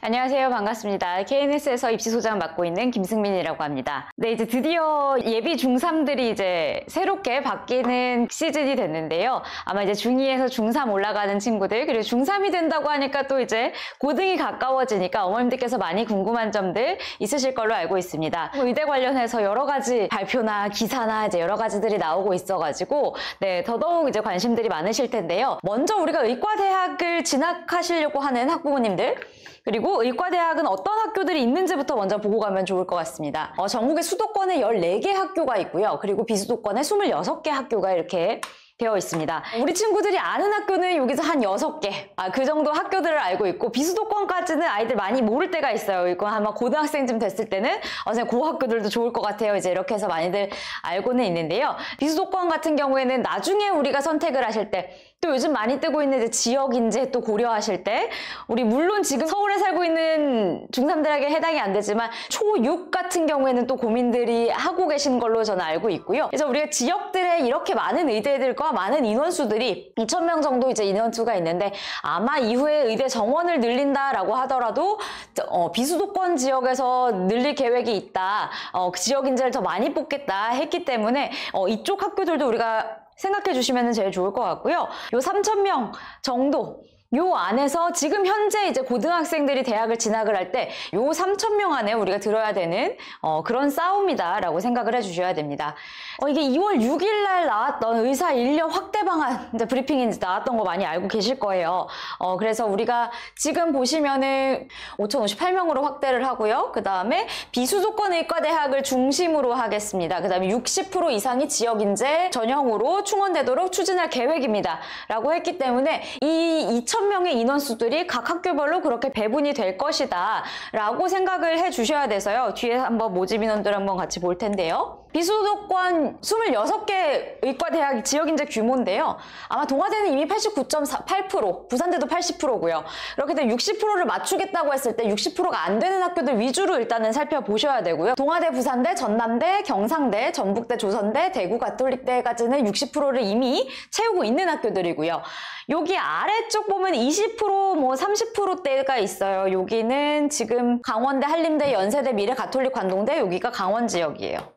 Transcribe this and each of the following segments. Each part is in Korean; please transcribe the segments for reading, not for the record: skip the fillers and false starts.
안녕하세요. 반갑습니다. KNS에서 입시소장 맡고 있는 김승민이라고 합니다. 네, 이제 드디어 예비 중3들이 이제 새롭게 바뀌는 시즌이 됐는데요. 아마 이제 중2에서 중3 올라가는 친구들, 그리고 중3이 된다고 하니까 또 이제 고등이 가까워지니까 어머님들께서 많이 궁금한 점들 있으실 걸로 알고 있습니다. 의대 관련해서 여러 가지 발표나 기사나 이제 여러 가지들이 나오고 있어가지고, 네, 더더욱 이제 관심들이 많으실 텐데요. 먼저 우리가 의과대학을 진학하시려고 하는 학부모님들, 그리고 의과대학은 어떤 학교들이 있는지부터 먼저 보고 가면 좋을 것 같습니다. 전국에 수도권에 14개 학교가 있고요. 그리고 비수도권에 26개 학교가 이렇게 되어 있습니다. 우리 친구들이 아는 학교는 여기서 한 6개, 그 정도 학교들을 알고 있고, 비수도권까지는 아이들 많이 모를 때가 있어요. 이거 아마 고등학생쯤 됐을 때는 선생님 그 학교들도 좋을 것 같아요. 이제 이렇게 해서 많이들 알고는 있는데요. 비수도권 같은 경우에는 나중에 우리가 선택을 하실 때, 또 요즘 많이 뜨고 있는 이제 지역 인재 또 고려하실 때, 우리 물론 지금 서울에 살고 있는 중3들에게 해당이 안 되지만 초6 같은 경우에는 또 고민들이 하고 계신 걸로 저는 알고 있고요. 그래서 우리가 지역들에 이렇게 많은 의대들과 많은 인원수들이 2,000명 정도 이제 인원수가 있는데, 아마 이후에 의대 정원을 늘린다라고 하더라도 비수도권 지역에서 늘릴 계획이 있다. 그 지역 인재를 더 많이 뽑겠다 했기 때문에 이쪽 학교들도 우리가 생각해 주시면 제일 좋을 것 같고요. 요 3,000명 정도, 요 안에서 지금 현재 이제 고등학생들이 대학을 진학을 할 때 요 3,000명 안에 우리가 들어야 되는 그런 싸움이다라고 생각을 해주셔야 됩니다. 이게 2월 6일 날 나왔던 의사 인력 확대 방안 이제 브리핑이 이제 나왔던 거 많이 알고 계실 거예요. 그래서 우리가 지금 보시면은 5,058명으로 확대를 하고요. 그 다음에 비수도권 의과대학을 중심으로 하겠습니다. 그 다음에 60% 이상이 지역인재 전형으로 충원되도록 추진할 계획입니다. 라고 했기 때문에 이 2,000명의 인원수들이 각 학교별로 그렇게 배분이 될 것이다 라고 생각을 해 주셔야 돼서요. 뒤에 한번 모집 인원들 한번 같이 볼 텐데요. 비수도권 26개 의과대학 지역인재 규모인데요. 아마 동아대는 이미 89.8%, 부산대도 80%고요. 이렇게 되면 60%를 맞추겠다고 했을 때 60%가 안 되는 학교들 위주로 일단은 살펴보셔야 되고요. 동아대, 부산대, 전남대, 경상대, 전북대, 조선대, 대구 가톨릭대까지는 60%를 이미 채우고 있는 학교들이고요. 여기 아래쪽 보면 20%, 뭐 30%대가 있어요. 여기는 지금 강원대, 한림대, 연세대, 미래가톨릭, 관동대, 여기가 강원 지역이에요.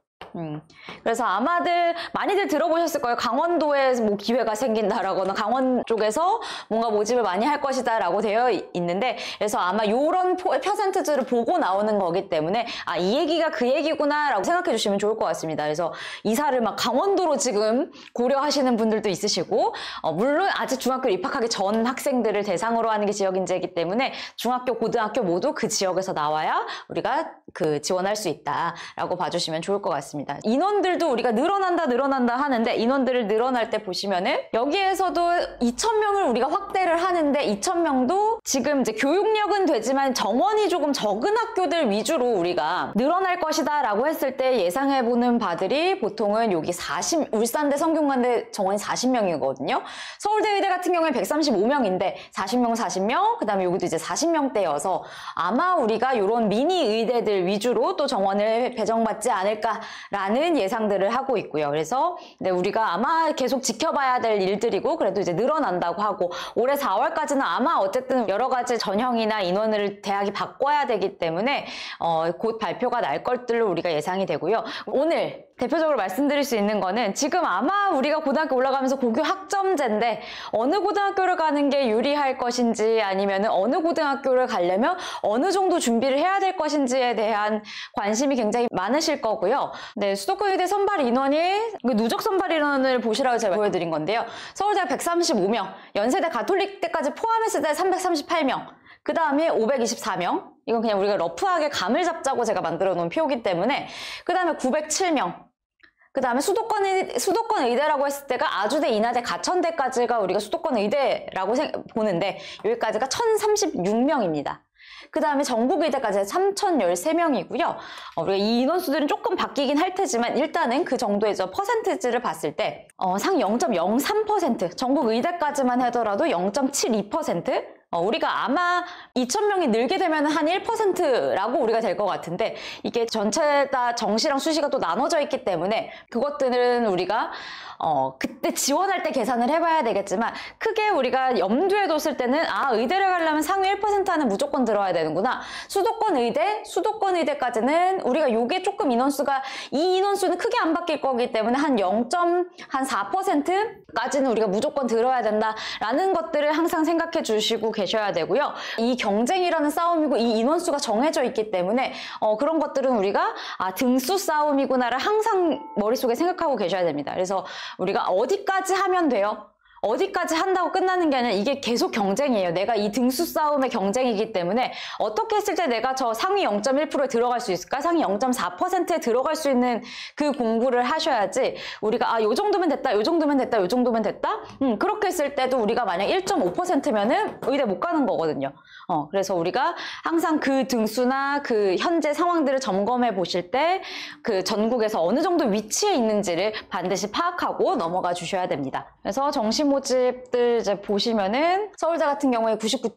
그래서 아마들 많이들 들어보셨을 거예요. 강원도에 뭐 기회가 생긴다라거나 강원 쪽에서 뭔가 모집을 많이 할 것이다 라고 되어 있는데, 그래서 아마 요런 퍼센트지를 보고 나오는 거기 때문에 이 얘기가 그 얘기구나 라고 생각해 주시면 좋을 것 같습니다. 그래서 이사를 막 강원도로 지금 고려하시는 분들도 있으시고, 물론 아직 중학교 입학하기 전 학생들을 대상으로 하는 게 지역인재이기 때문에 중학교, 고등학교 모두 그 지역에서 나와야 우리가 지원할 수 있다 라고 봐주시면 좋을 것 같습니다. 인원들도 우리가 늘어난다 하는데, 인원들을 늘어날 때 보시면은 여기에서도 2,000명을 우리가 확대를 하는데, 2,000명도 지금 이제 교육력은 되지만 정원이 조금 적은 학교들 위주로 우리가 늘어날 것이다 라고 했을 때 예상해보는 바들이 보통은 여기 울산대, 성균관대 정원이 40명이거든요. 서울대 의대 같은 경우에 135명인데 40명, 40명, 그 다음에 여기도 이제 40명대여서 아마 우리가 이런 미니 의대들 위주로 또 정원을 배정받지 않을까라는 예상들을 하고 있고요. 그래서 우리가 아마 계속 지켜봐야 될 일들이고, 그래도 이제 늘어난다고 하고, 올해 4월까지는 아마 어쨌든 여러 가지 전형이나 인원을 대학이 바꿔야 되기 때문에 곧 발표가 날 것들로 우리가 예상이 되고요. 오늘 대표적으로 말씀드릴 수 있는 거는, 지금 아마 우리가 고등학교 올라가면서 고교 학점제인데 어느 고등학교를 가는 게 유리할 것인지, 아니면 어느 고등학교를 가려면 어느 정도 준비를 해야 될 것인지에 대한 관심이 굉장히 많으실 거고요. 네, 수도권 의대 선발 인원이 누적 선발 인원을 보시라고 제가 보여드린 건데요. 서울대가 135명, 연세대, 가톨릭대까지 포함했을 때 338명, 그 다음에 524명, 이건 그냥 우리가 러프하게 감을 잡자고 제가 만들어 놓은 표기 때문에, 그 다음에 907명, 그 다음에 수도권 의대라고 했을 때가 아주대, 인하대, 가천대까지가 우리가 수도권 의대라고 보는데, 여기까지가 1,036명입니다. 그 다음에 전국의대까지 3,013명이고요. 우리가 이 인원수들은 조금 바뀌긴 할 테지만 일단은 그 정도의 퍼센티지를 봤을 때 상 0.03%, 전국의대까지만 하더라도 0.72%, 우리가 아마 2,000명이 늘게 되면 한 1%라고 우리가 될 것 같은데, 이게 전체 다 정시랑 수시가 또 나눠져 있기 때문에 그것들은 우리가 그때 지원할 때 계산을 해봐야 되겠지만, 크게 우리가 염두에 뒀을 때는 의대를 가려면 상위 1%안은 무조건 들어야 되는구나. 수도권 의대까지는 우리가 요게 조금 인원수가, 이 인원수는 크게 안 바뀔 거기 때문에 한 0.4%까지는 우리가 무조건 들어야 된다라는 것들을 항상 생각해 주시고 계셔야 되고요. 이 경쟁이라는 싸움이고 이 인원수가 정해져 있기 때문에 그런 것들은 우리가 등수 싸움이구나를 항상 머릿속에 생각하고 계셔야 됩니다. 그래서 우리가 어디까지 하면 돼요? 어디까지 한다고 끝나는 게 아니라 이게 계속 경쟁이에요. 내가 이 등수 싸움의 경쟁이기 때문에 어떻게 했을 때 내가 저 상위 0.1%에 들어갈 수 있을까? 상위 0.4%에 들어갈 수 있는 그 공부를 하셔야지, 우리가 요 정도면 됐다, 요 정도면 됐다, 요 정도면 됐다? 그렇게 했을 때도 우리가 만약 1.5%면은 의대 못 가는 거거든요. 그래서 우리가 항상 그 등수나 그 현재 상황들을 점검해 보실 때 그 전국에서 어느 정도 위치에 있는지를 반드시 파악하고 넘어가 주셔야 됩니다. 그래서 정시 모집들 이제 보시면은 서울대 같은 경우에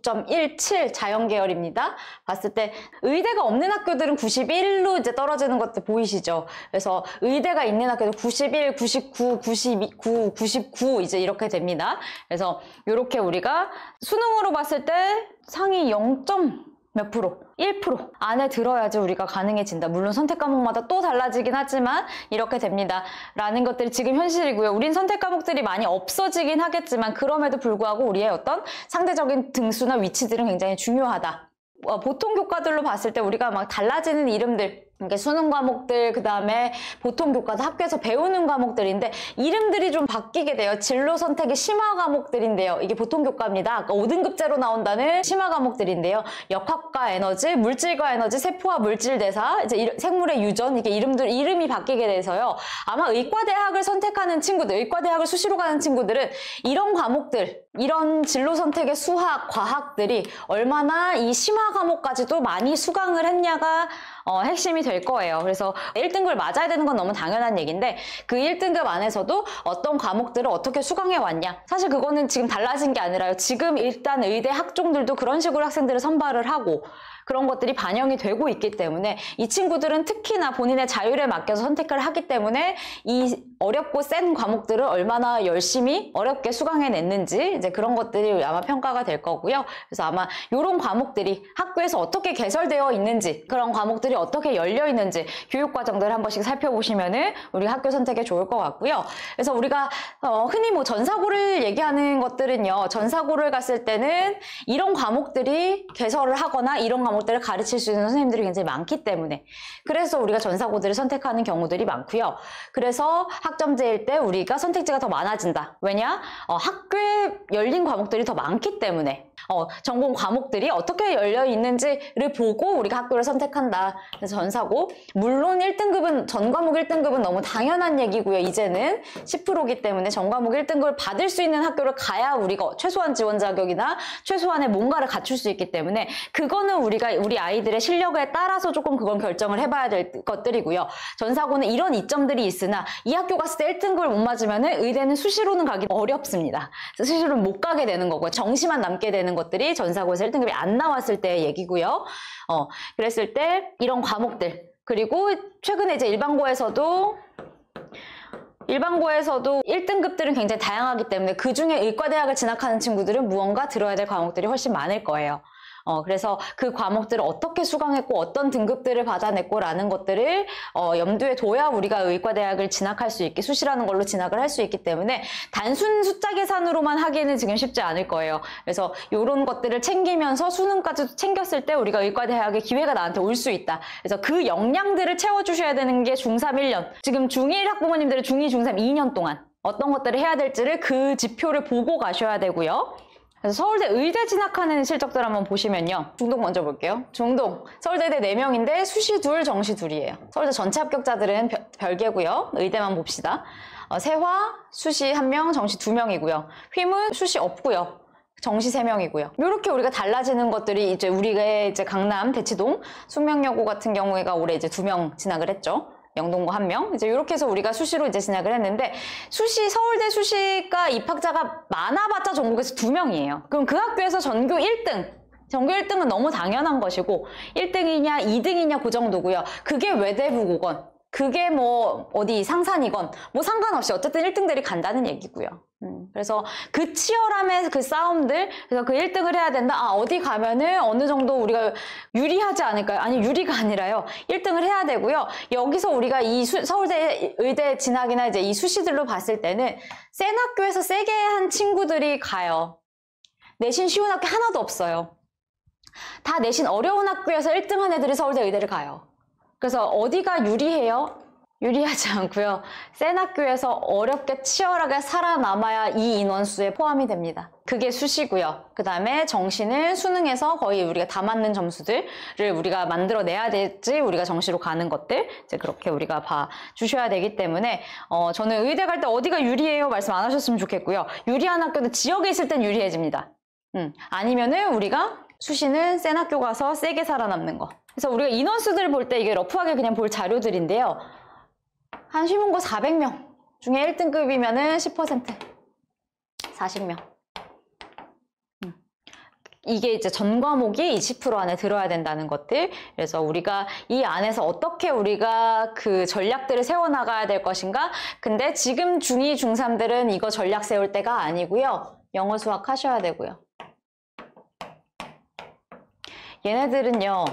99.17 자연계열입니다. 봤을 때 의대가 없는 학교들은 91로 이제 떨어지는 것들 보이시죠? 그래서 의대가 있는 학교도 91, 99, 92, 99 이제 이렇게 됩니다. 그래서 이렇게 우리가 수능으로 봤을 때 상위 0. 몇 프로? 1% 안에 들어야지 우리가 가능해진다. 물론 선택 과목마다 또 달라지긴 하지만 이렇게 됩니다. 라는 것들이 지금 현실이고요. 우린 선택 과목들이 많이 없어지긴 하겠지만 그럼에도 불구하고 우리의 어떤 상대적인 등수나 위치들은 굉장히 중요하다. 보통 교과들로 봤을 때 우리가 막 달라지는 이름들, 이게 수능 과목들, 그 다음에 보통 교과도 학교에서 배우는 과목들인데 이름들이 좀 바뀌게 돼요. 진로 선택의 심화 과목들인데요. 이게 보통 교과입니다. 아까 5등급제로 나온다는 심화 과목들인데요. 역학과 에너지, 물질과 에너지, 세포와 물질 대사, 이제 생물의 유전, 이게 이름이 바뀌게 돼서요. 아마 의과대학을 선택하는 친구들, 의과대학을 수시로 가는 친구들은 이런 과목들, 이런 진로 선택의 수학, 과학들이 얼마나 이 심화 과목까지도 많이 수강을 했냐가 핵심이 될 거예요. 그래서 1등급을 맞아야 되는 건 너무 당연한 얘기인데 그 1등급 안에서도 어떤 과목들을 어떻게 수강해 왔냐, 사실 그거는 지금 달라진 게 아니라요. 지금 일단 의대 학종들도 그런 식으로 학생들을 선발을 하고 그런 것들이 반영이 되고 있기 때문에 이 친구들은 특히나 본인의 자율에 맡겨서 선택을 하기 때문에 이 어렵고 센 과목들을 얼마나 열심히 어렵게 수강해냈는지 이제 그런 것들이 아마 평가가 될 거고요. 그래서 아마 이런 과목들이 학교에서 어떻게 개설되어 있는지, 그런 과목들이 어떻게 열려 있는지 교육과정들을 한 번씩 살펴보시면은 우리 학교 선택에 좋을 것 같고요. 그래서 우리가 흔히 뭐 전사고를 얘기하는 것들은요, 전사고를 갔을 때는 이런 과목들이 개설을 하거나 이런 과목들을 가르칠 수 있는 선생님들이 굉장히 많기 때문에 그래서 우리가 전사고들을 선택하는 경우들이 많고요. 그래서 학점제일 때 우리가 선택지가 더 많아진다. 왜냐? 학교에 열린 과목들이 더 많기 때문에 전공 과목들이 어떻게 열려 있는지를 보고 우리가 학교를 선택한다. 그래서 전사고, 물론 1등급은 전 과목 1등급은 너무 당연한 얘기고요. 이제는 10%이기 때문에 전 과목 1등급을 받을 수 있는 학교를 가야 우리가 최소한 지원 자격이나 최소한의 뭔가를 갖출 수 있기 때문에 그거는 우리가 우리 아이들의 실력에 따라서 조금 그건 결정을 해봐야 될 것들이고요. 전사고는 이런 이점들이 있으나 이 학교 갔을 때 1등급을 못 맞으면은 의대는 수시로는 가기 어렵습니다. 수시로는 못 가게 되는 거고요. 정시만 남게 되는 것들이 전사고에서 1등급이 안 나왔을 때의 얘기고요. 그랬을 때 이런 과목들, 그리고 최근에 이제 일반고에서도 1등급들은 굉장히 다양하기 때문에 그 중에 의과대학을 진학하는 친구들은 무언가 들어야 될 과목들이 훨씬 많을 거예요. 그래서 그 과목들을 어떻게 수강했고 어떤 등급들을 받아냈고 라는 것들을 염두에 둬야 우리가 의과대학을 진학할 수 있게, 수시라는 걸로 진학을 할 수 있기 때문에 단순 숫자 계산으로만 하기에는 지금 쉽지 않을 거예요. 그래서 이런 것들을 챙기면서 수능까지 챙겼을 때 우리가 의과대학의 기회가 나한테 올 수 있다. 그래서 그 역량들을 채워주셔야 되는 게 중3 1년, 지금 중1 학부모님들은 중2, 중3 2년 동안 어떤 것들을 해야 될지를 그 지표를 보고 가셔야 되고요. 그래서 서울대 의대 진학하는 실적들 한번 보시면요. 중동 먼저 볼게요. 중동, 서울대대 4명인데 수시 2, 정시 2이에요. 서울대 전체 합격자들은 별개고요. 의대만 봅시다. 세화, 수시 1명, 정시 2명이고요. 휘문, 수시 없고요. 정시 3명이고요. 이렇게 우리가 달라지는 것들이 이제 우리가 이제 강남, 대치동, 숙명여고 같은 경우에가 올해 이제 2명 진학을 했죠. 영동고 1명. 이제 이렇게 해서 우리가 수시로 이제 진학을 했는데, 서울대 수시과 입학자가 많아봤자 전국에서 2명이에요. 그럼 그 학교에서 전교 1등. 전교 1등은 너무 당연한 것이고 1등이냐 2등이냐 그 정도고요. 그게 외대부고건 그게 뭐 어디 상산이건 뭐 상관없이 어쨌든 1등들이 간다는 얘기고요. 그래서 그 치열함의 그 싸움들, 그래서 그 1등을 해야 된다. 아, 어디 가면은 어느 정도 우리가 유리하지 않을까요? 아니, 유리가 아니라요. 1등을 해야 되고요. 여기서 우리가 이 서울대 의대 진학이나 이제 이 수시들로 봤을 때는 센 학교에서 세게 한 친구들이 가요. 내신 쉬운 학교 하나도 없어요. 다 내신 어려운 학교에서 1등한 애들이 서울대 의대를 가요. 그래서 어디가 유리해요? 유리하지 않고요. 센 학교에서 어렵게 치열하게 살아남아야 이 인원수에 포함이 됩니다. 그게 수시고요. 그 다음에 정시는 수능에서 거의 우리가 다 맞는 점수들을 우리가 만들어내야 되지, 우리가 정시로 가는 것들 이제 그렇게 우리가 봐주셔야 되기 때문에 저는 의대 갈 때 어디가 유리해요? 말씀 안 하셨으면 좋겠고요. 유리한 학교는 지역에 있을 땐 유리해집니다. 아니면은 우리가 수시는 센 학교 가서 세게 살아남는 거. 그래서 우리가 인원수들을 볼 때 이게 러프하게 그냥 볼 자료들인데요. 한 휘문고 400명 중에 1등급이면은 10%. 40명. 이게 이제 전 과목이 20% 안에 들어야 된다는 것들. 그래서 우리가 이 안에서 어떻게 우리가 그 전략들을 세워나가야 될 것인가. 근데 지금 중2, 중3들은 이거 전략 세울 때가 아니고요. 영어 수학 하셔야 되고요. 얘네들은요.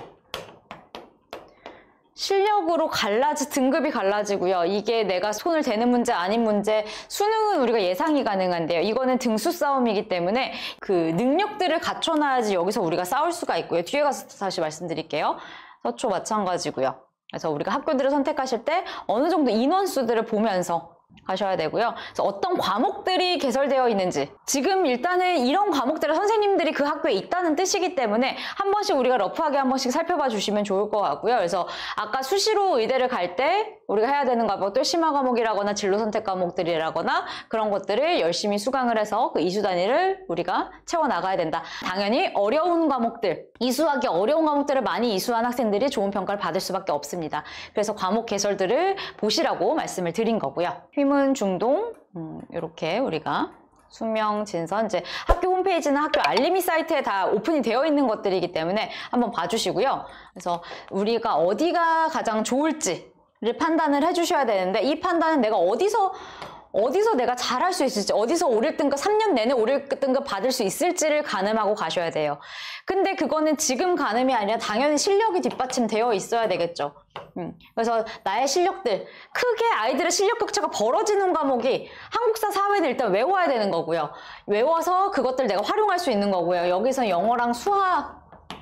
실력으로 등급이 갈라지고요. 이게 내가 손을 대는 문제 아닌 문제, 수능은 우리가 예상이 가능한데요. 이거는 등수 싸움이기 때문에 그 능력들을 갖춰놔야지 여기서 우리가 싸울 수가 있고요. 뒤에 가서 다시 말씀드릴게요. 서초 마찬가지고요. 그래서 우리가 학교들을 선택하실 때 어느 정도 인원수들을 보면서 하셔야 되고요. 그래서 어떤 과목들이 개설되어 있는지, 지금 일단은 이런 과목들을 선생님들이 그 학교에 있다는 뜻이기 때문에 한 번씩 우리가 러프하게 한 번씩 살펴봐 주시면 좋을 것 같고요. 그래서 아까 수시로 의대를 갈 때 우리가 해야 되는 과목들, 심화 과목이라거나 진로 선택 과목들이라거나 그런 것들을 열심히 수강을 해서 그 이수 단위를 우리가 채워나가야 된다. 당연히 어려운 과목들, 이수하기 어려운 과목들을 많이 이수한 학생들이 좋은 평가를 받을 수밖에 없습니다. 그래서 과목 개설들을 보시라고 말씀을 드린 거고요. 휘문, 중동, 이렇게 우리가 수명, 진선, 이제 학교 홈페이지나 학교 알림이 사이트에 다 오픈이 되어 있는 것들이기 때문에 한번 봐주시고요. 그래서 우리가 어디가 가장 좋을지를 판단을 해주셔야 되는데, 이 판단은 내가 어디서 내가 잘할 수 있을지, 어디서 5.1등급 3년 내내 5.1등급 받을 수 있을지를 가늠하고 가셔야 돼요. 근데 그거는 지금 가늠이 아니라 당연히 실력이 뒷받침되어 있어야 되겠죠. 그래서 나의 실력들, 크게 아이들의 실력 격차가 벌어지는 과목이 한국사, 사회는 일단 외워야 되는 거고요. 외워서 그것들 내가 활용할 수 있는 거고요. 여기서 영어랑 수학,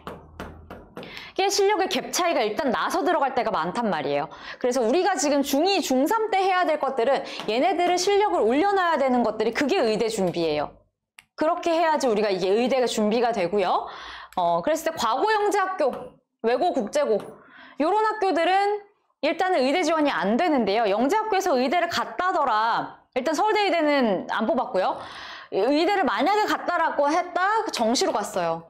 실력의 갭 차이가 일단 나서 들어갈 때가 많단 말이에요. 그래서 우리가 지금 중2, 중3 때 해야 될 것들은 얘네들의 실력을 올려놔야 되는 것들이, 그게 의대 준비예요. 그렇게 해야지 우리가 이게 의대가 준비가 되고요. 그랬을 때 과고영재학교, 외고, 국제고 이런 학교들은 일단은 의대 지원이 안 되는데요. 영재학교에서 의대를 갔다더라. 일단 서울대 의대는 안 뽑았고요. 의대를 만약에 갔다라고 했다, 정시로 갔어요.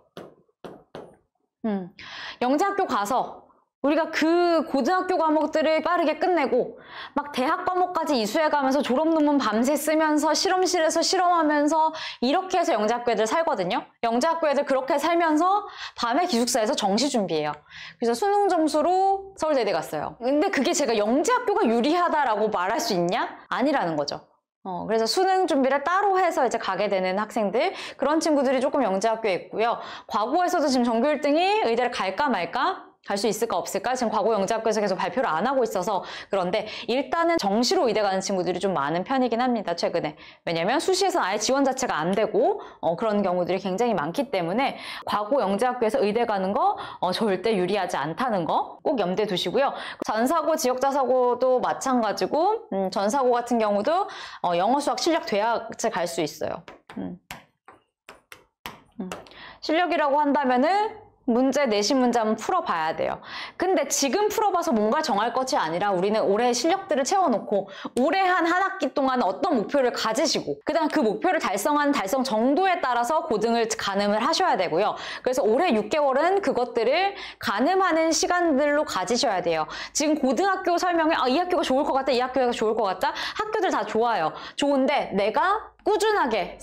영재학교 가서 우리가 그 고등학교 과목들을 빠르게 끝내고 막 대학 과목까지 이수해가면서 졸업 논문 밤새 쓰면서 실험실에서 실험하면서 이렇게 해서 영재학교 애들 살거든요. 영재학교 애들 그렇게 살면서 밤에 기숙사에서 정시 준비해요. 그래서 수능 점수로 서울대대 갔어요. 근데 그게 제가 영재학교가 유리하다라고 말할 수 있냐? 아니라는 거죠. 그래서 수능 준비를 따로 해서 이제 가게 되는 학생들, 그런 친구들이 조금 영재학교에 있고요. 과고에서도 지금 전교 1등이 의대를 갈까 말까? 갈 수 있을까 없을까? 지금 과고 영재학교에서 계속 발표를 안 하고 있어서 그런데 일단은 정시로 의대 가는 친구들이 좀 많은 편이긴 합니다, 최근에. 왜냐면 수시에서는 아예 지원 자체가 안 되고 그런 경우들이 굉장히 많기 때문에 과고 영재학교에서 의대 가는 거 절대 유리하지 않다는 거 꼭 염두에 두시고요. 전사고, 지역자사고도 마찬가지고 전사고 같은 경우도 영어 수학 실력 돼야 갈 수 있어요. 실력이라고 한다면은 문제, 내신 문제 한번 풀어봐야 돼요. 근데 지금 풀어봐서 뭔가 정할 것이 아니라 우리는 올해의 실력들을 채워놓고 올해 한 학기 동안 어떤 목표를 가지시고 그다음 그 목표를 달성한 달성 정도에 따라서 고등을 가늠을 하셔야 되고요. 그래서 올해 6개월은 그것들을 가늠하는 시간들로 가지셔야 돼요. 지금 고등학교 설명에 이 학교가 좋을 것 같다, 이 학교가 좋을 것 같다. 학교들 다 좋아요. 좋은데 내가 꾸준하게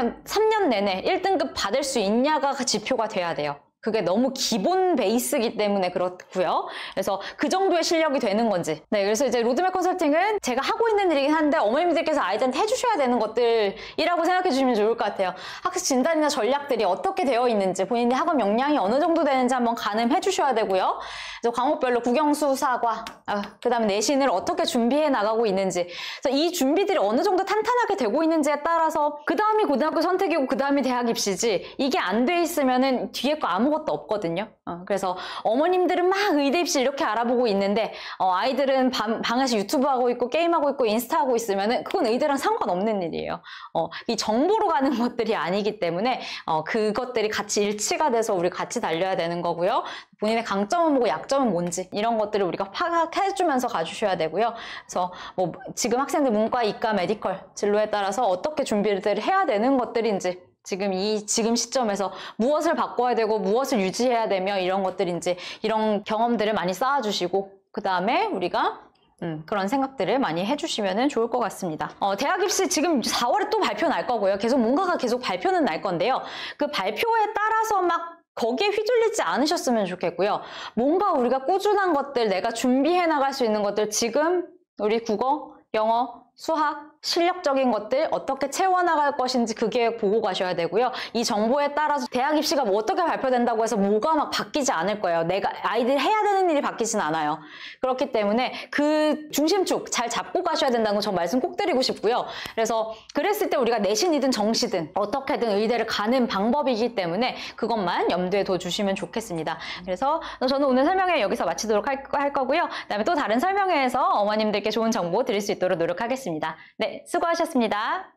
3년 내내 1등급 받을 수 있냐가 지표가 돼야 돼요. 그게 너무 기본 베이스이기 때문에 그렇고요. 그래서 그 정도의 실력이 되는 건지. 네, 그래서 이제 로드맵 컨설팅은 제가 하고 있는 일이긴 한데 어머님들께서 아이들한테 해주셔야 되는 것들이라고 생각해 주시면 좋을 것 같아요. 학습 진단이나 전략들이 어떻게 되어 있는지, 본인이 학업 역량이 어느 정도 되는지 한번 가늠해 주셔야 되고요. 그래서 과목별로 국영수, 사과, 그 다음에 내신을 어떻게 준비해 나가고 있는지, 그래서 이 준비들이 어느 정도 탄탄하게 되고 있는지에 따라서 그 다음이 고등학교 선택이고 그 다음이 대학 입시지, 이게 안 돼 있으면은 뒤에 거 아무것도 없거든요. 그래서 어머님들은 막 의대 입시 이렇게 알아보고 있는데 아이들은 방에서 유튜브 하고 있고 게임하고 있고 인스타 하고 있으면은 그건 의대랑 상관없는 일이에요. 이 정보로 가는 것들이 아니기 때문에 그것들이 같이 일치가 돼서 우리 같이 달려야 되는 거고요. 본인의 강점은 뭐고 약점은 뭔지 이런 것들을 우리가 파악해주면서 가주셔야 되고요. 그래서 뭐 지금 학생들 문과, 이과, 메디컬 진로에 따라서 어떻게 준비를 해야 되는 것들인지, 지금 시점에서 무엇을 바꿔야 되고 무엇을 유지해야 되며 이런 것들인지, 이런 경험들을 많이 쌓아주시고 그 다음에 우리가 그런 생각들을 많이 해주시면 좋을 것 같습니다. 대학 입시 지금 4월에 또 발표 날 거고요. 뭔가가 계속 발표는 날 건데요. 그 발표에 따라서 막 거기에 휘둘리지 않으셨으면 좋겠고요. 뭔가 우리가 꾸준한 것들, 내가 준비해 나갈 수 있는 것들, 지금 우리 국어, 영어, 수학, 실력적인 것들 어떻게 채워나갈 것인지 그게 보고 가셔야 되고요. 이 정보에 따라서 대학 입시가 뭐 어떻게 발표된다고 해서 뭐가 막 바뀌지 않을 거예요. 내가 아이들이 해야 되는 일이 바뀌진 않아요. 그렇기 때문에 그 중심축 잘 잡고 가셔야 된다는 거 저 말씀 꼭 드리고 싶고요. 그래서 그랬을 때 우리가 내신이든 정시든 어떻게든 의대를 가는 방법이기 때문에 그것만 염두에 둬주시면 좋겠습니다. 그래서 저는 오늘 설명회 여기서 마치도록 할 거고요. 그다음에 또 다른 설명회에서 어머님들께 좋은 정보 드릴 수 있도록 노력하겠습니다. 네, 수고하셨습니다.